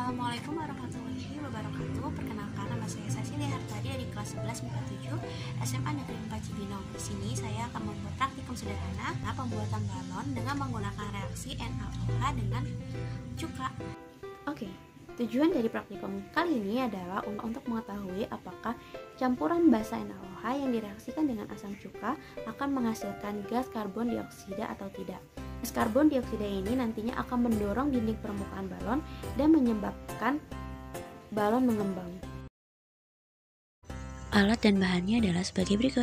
Assalamualaikum warahmatullahi wabarakatuh. Perkenalkan, nama saya Cecilia Hartadi dari kelas 11 MIPA 7 SMA Negeri 4 Cibinong. Di sini saya akan membuat praktikum sederhana pembuatan balon dengan menggunakan reaksi NaOH dengan cuka. Oke, tujuan dari praktikum kali ini adalah untuk mengetahui apakah campuran basa NaOH yang direaksikan dengan asam cuka akan menghasilkan gas karbon dioksida atau tidak. Gas karbon dioksida ini nantinya akan mendorong dinding permukaan balon dan menyebabkan balon mengembang. Alat dan bahannya adalah sebagai berikut.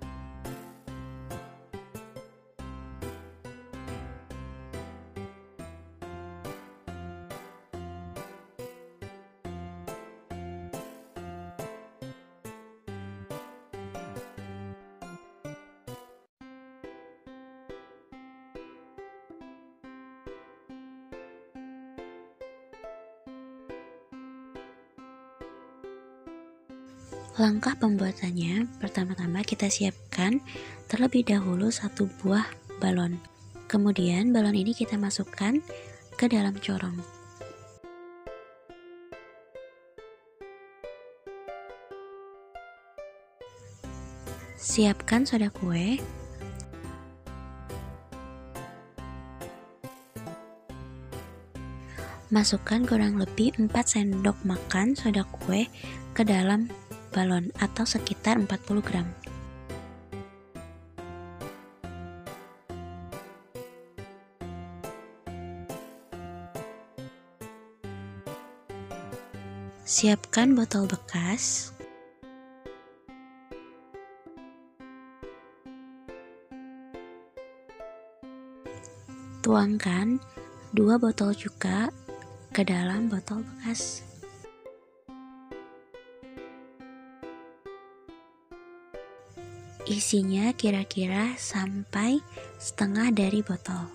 Langkah pembuatannya, pertama-tama kita siapkan terlebih dahulu satu buah balon. Kemudian balon ini kita masukkan ke dalam corong. Siapkan soda kue. Masukkan kurang lebih 4 sendok makan soda kue ke dalam balon atau sekitar 40 gram. Siapkan botol bekas. Tuangkan 2 botol cuka ke dalam botol bekas. Isinya kira-kira sampai setengah dari botol.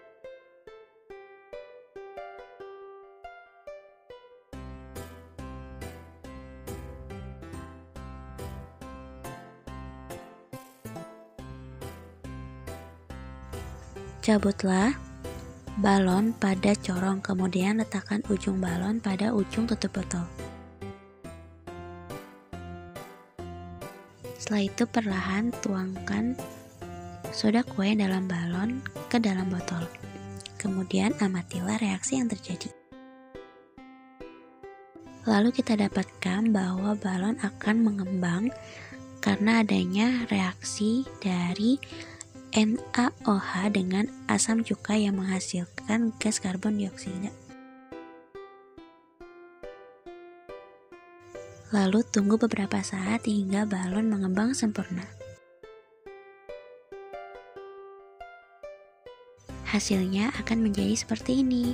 Cabutlah balon pada corong, kemudian letakkan ujung balon pada ujung tutup botol. Setelah itu perlahan tuangkan soda kue dalam balon ke dalam botol. Kemudian amatilah reaksi yang terjadi. Lalu kita dapatkan bahwa balon akan mengembang karena adanya reaksi dari NaOH dengan asam cuka yang menghasilkan gas karbon dioksida. Lalu tunggu beberapa saat hingga balon mengembang sempurna. Hasilnya akan menjadi seperti ini.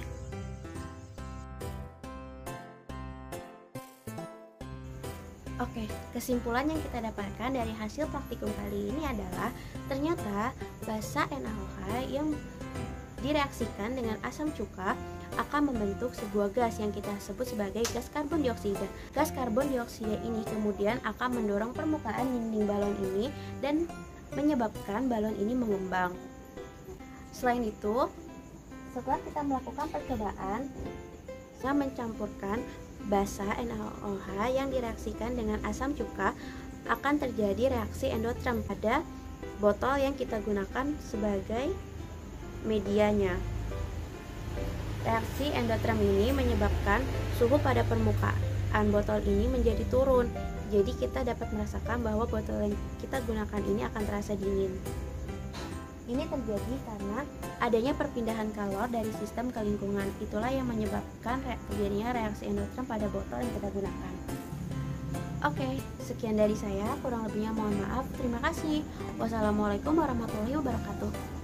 Oke, kesimpulan yang kita dapatkan dari hasil praktikum kali ini adalah ternyata basa NaOH yang direaksikan dengan asam cuka akan membentuk sebuah gas yang kita sebut sebagai gas karbon dioksida. Gas karbon dioksida ini kemudian akan mendorong permukaan dinding balon ini dan menyebabkan balon ini mengembang. Selain itu, setelah kita melakukan percobaan, saya mencampurkan basa NaOH yang direaksikan dengan asam cuka, akan terjadi reaksi endoterm pada botol yang kita gunakan sebagai medianya. Reaksi endoterm ini menyebabkan suhu pada permukaan botol ini menjadi turun. Jadi kita dapat merasakan bahwa botol yang kita gunakan ini akan terasa dingin. Ini terjadi karena adanya perpindahan kalor dari sistem ke lingkungan. Itulah yang menyebabkan terjadinya reaksi endoterm pada botol yang kita gunakan. Oke, sekian dari saya. Kurang lebihnya mohon maaf. Terima kasih. Wassalamualaikum warahmatullahi wabarakatuh.